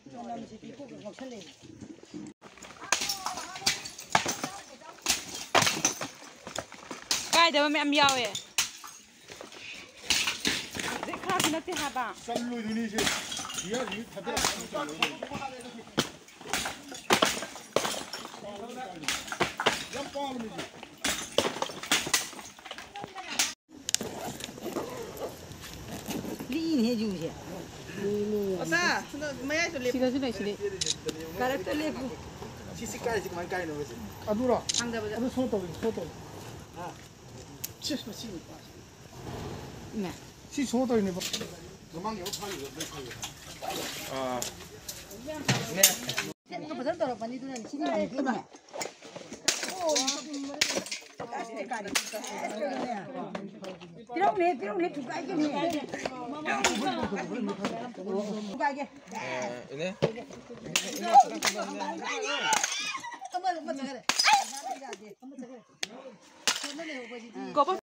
Kaidaba ma'am yawe. Zekha nate haba. Samlu duni se. Dia ni thade. Yam paul mi. Li he ju se. Asa, maya to le. Sila sila. Karak to le. Sisi kai sik man kai no se. Adura. Angda ba. Adu so to. Ah. Chis ma si. Na. Si so to ni ba. Gamang yo phali lo bai khai. Ah. Ne. Ko badan to pani tu ni si ni ki na. Pirong ne tu kai ke ni. Tu kai ke. Ini. Gopa.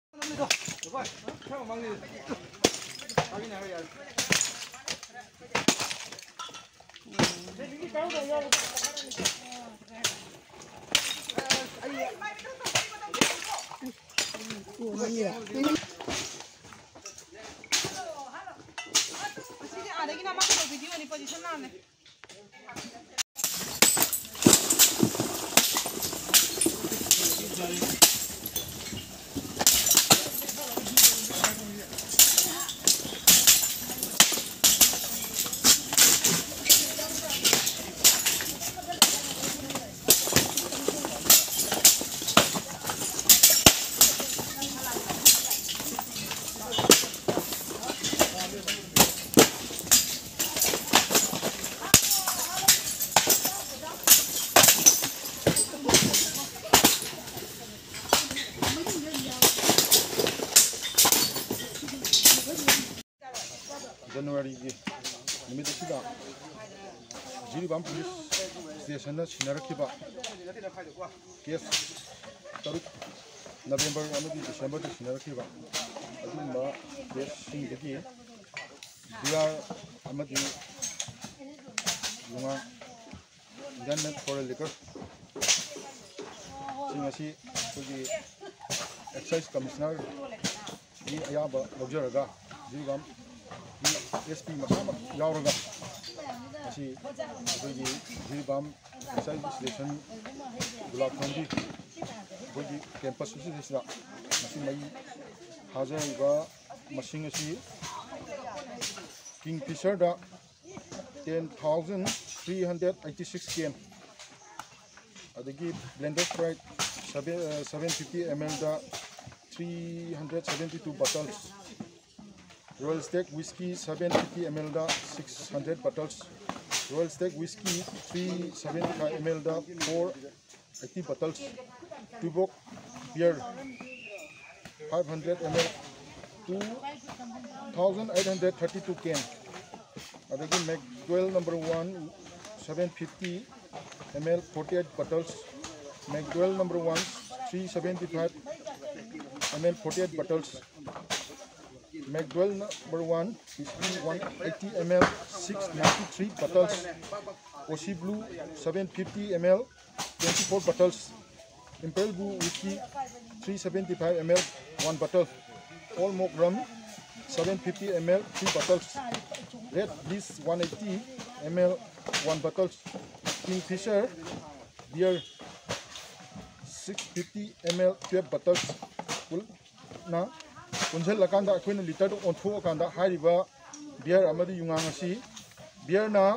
Ada kita makan video ni position mana? January ki nimit sida Jiribam police station na sinarakhiba case taruk November amadi December da sinarakhiba adumba case singdagi BR amadi lunga Government for liquor singasi tugi excise commissioner ni ayaba lojaraga Jiribam SP Makama Yauraga. Asi Bogi Jiribam Excise Station Gulab Khandi Bogi campus Sisra Masi Mai Hazaiba Masingasi Kingfisher da 10,386 km. Adagi Blender Sprite 750 ml da 372 bottles. Royal Stag Whiskey 750 ml da 600 bottles. Royal Stag Whiskey 375 ml da 480 bottles. Tuborg Beer 500 ml 2,832 can. Adagi McDowell number 1 750 ml 48 bottles. McDowell number 1 375 ml 48 bottles. McDowell number 1 whiskey 180 ml 693 bottles. Oshi Blue 750 ml 24 bottles. Imperial Blue whiskey 375 ml 1 bottle. All Mock Rum 750 ml 3 bottles. Red Bliss 180 ml 1 bottle. Kingfisher Beer 650 ml 12 bottles. Na Unjal Lakanda Queen Liter on Tuakanda Hariba Beer Amadi Yungangasi Beer na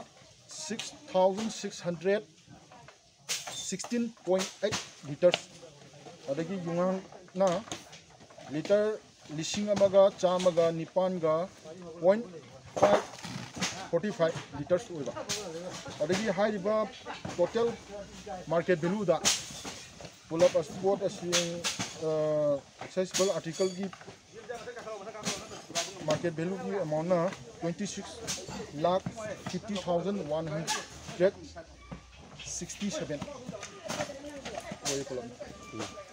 6,616.8 liters. Adagi Yungang na liter Lishingamaga Chamaga Nipanga 0.545 liters. Adagi Hariba total market value da pull up a sport as accessible article की market value की amount ना 26,50,167 वही पुल